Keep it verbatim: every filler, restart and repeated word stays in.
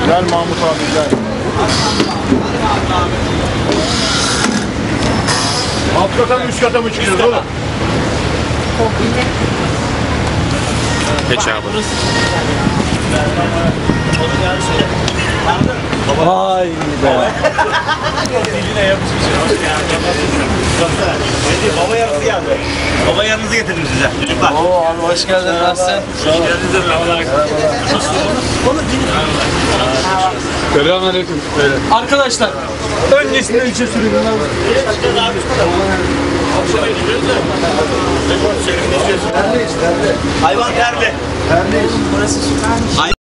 Gel Mahmut abi gel. Alt kata mı üst kata mı çıkıyoruz oğlum? Geç abi. Vay be. Diline yapışmış. Hoş geldin. Baba yarısı geldi. Baba yarınızı getirdim size. Çocuklar. Oo abi hoş geldin. Nasılsın? Hoş geldiniz de Selamünaleyküm. Arkadaşlar öncesinde üçe sürüyorum. Hayvan terli. Burası süpermiş.